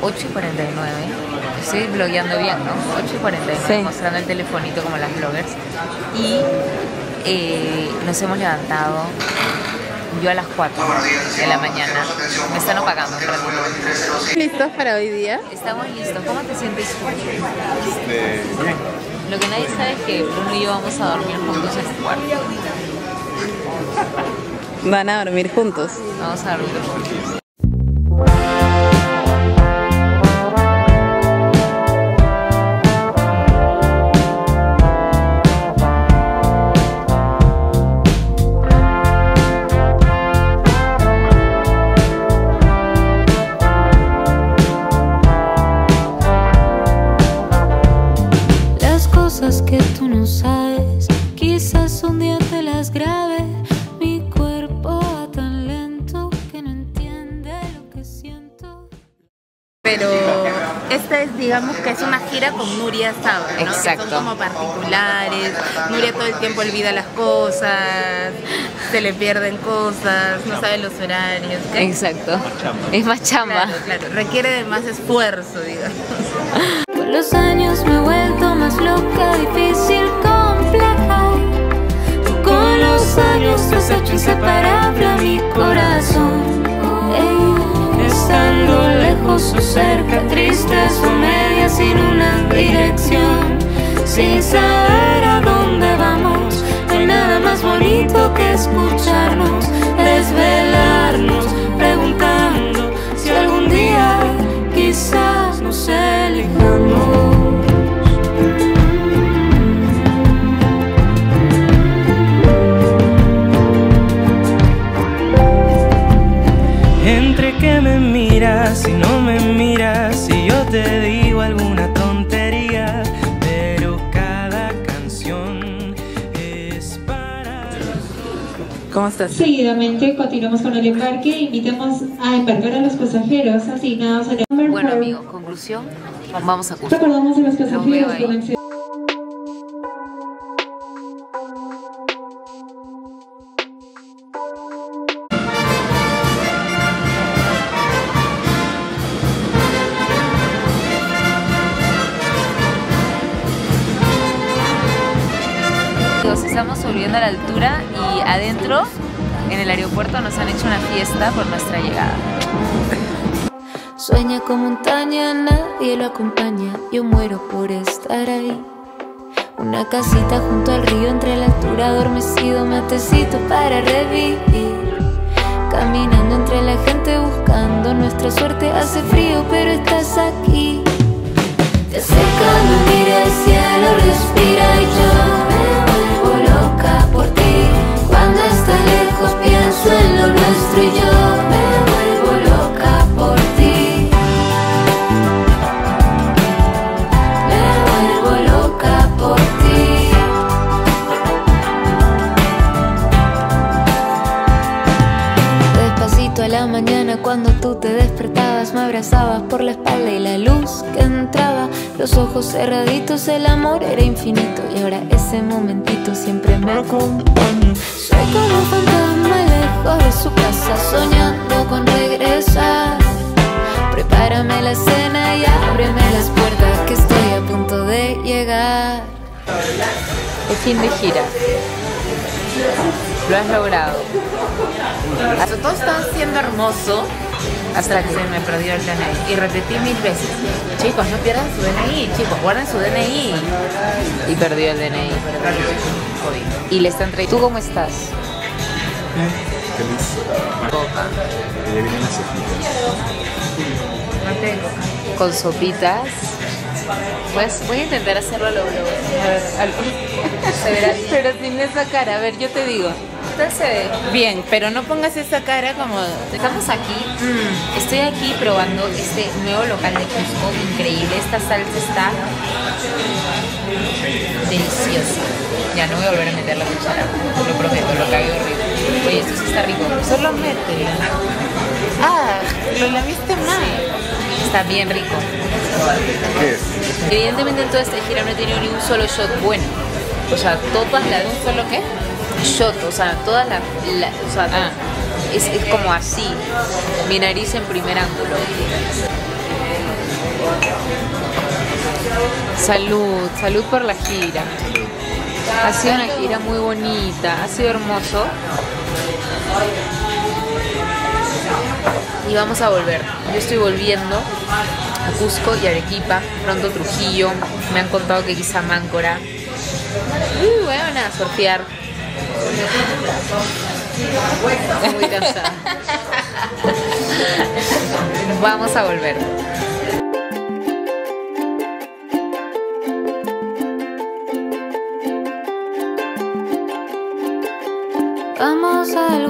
8:49. Estoy blogueando bien, ¿no? 8:49, sí. Mostrando el telefonito como las bloggers. Y nos hemos levantado yo a las 4 de la mañana. Me están apagando un ratito. ¿Listos para hoy día? Estamos listos. ¿Cómo te sientes tú? Bien. Lo que nadie sabe es que Bruno y yo vamos a dormir juntos en este cuarto. ¿Van a dormir juntos? Vamos a dormir juntos. Que tú no sabes, quizás un día te las grabe. Mi cuerpo va tan lento que no entiende lo que siento. Pero esta es, digamos que es una gira con Nuria Saba, ¿no? Exacto. Que son como particulares. Nuria todo el tiempo olvida las cosas, se le pierden cosas, no sabe los horarios. ¿Qué? Exacto. Es más chamba. Claro, requiere de más esfuerzo, digamos. Con los años me he vuelto más loca, difícil, compleja. Con los años has hecho inseparable a mi corazón. Estando lejos o cerca, tristes o medias sin una dirección, sin saber a dónde vamos. No hay nada más bonito que escucharnos, desvelarnos, preguntando si algún día quizás nos elijamos. Entre que me miras y no me miras, y yo te digo alguna tontería, pero cada canción es para... ¿Cómo estás? Seguidamente continuamos con el embarque. Invitamos a embarcar a los pasajeros asignados en el... Bueno, amigos, conclusión, vamos a Cusco. Recordamos a los Los veo pasajeros ahí. con acceso. Estamos subiendo a la altura y adentro, en el aeropuerto, nos han hecho una fiesta por nuestra llegada. Sueña con montaña, nadie lo acompaña. Yo muero por estar ahí. Una casita junto al río, entre la altura, adormecido, matecito para revivir. Caminando entre la gente buscando nuestra suerte. Hace frío pero estás aquí. Te acerca, me mira el cielo, respira y yo me vuelvo loca por ti. Cuando estás lejos pienso en lo nuestro y yo me vuelvo loca por ti. Me vuelvo loca por ti. Despacito a la mañana cuando tú te despertabas, me abrazabas por la espalda y la luz que entraba. Los ojos cerraditos, el amor era infinito y ahora ese momentito siempre me acompaña. Soy como un fantasma lejos de su casa, soñando con regresar. Prepárame la cena y ábreme las puertas, que estoy a punto de llegar. El fin de gira. Lo has logrado. Todo estaba siendo hermoso Hasta que se me perdió el DNI. y repetí 1000 veces: chicos, no pierdan su DNI, chicos, guarden su DNI. Y perdió el DNI. Y le están trayendo. ¿Tú cómo estás? Feliz. Coca. Que ya vienen las sopitas. No tengo. Con sopitas. Pues voy a intentar hacerlo a lo blogs. A ver, se verá. Pero sin esa cara, a ver, yo te digo. ¿Qué tal se ve? Bien, pero no pongas esa cara como... Estamos aquí, estoy aquí probando este nuevo local de Cusco, increíble, esta salsa está deliciosa. Ya no voy a volver a meter la cuchara, lo prometo, lo cagué horrible. Oye, esto sí está rico. Solo mételo. Ah, lo laviste mal. Sí, está bien rico. ¿Qué es? Evidentemente en toda esta gira no he tenido ni un solo shot bueno. O sea, todas las... ¿Un solo qué? Shot, o sea, todas las... o sea, es como así. Mi nariz en primer ángulo. Salud, salud por la gira. Ha sido una gira muy bonita, ha sido hermoso. Y vamos a volver. Yo estoy volviendo a Cusco y Arequipa, pronto Trujillo. Me han contado que quizá Máncora. Bueno, a surfear. Muy cansada. Vamos a volver. Vamos a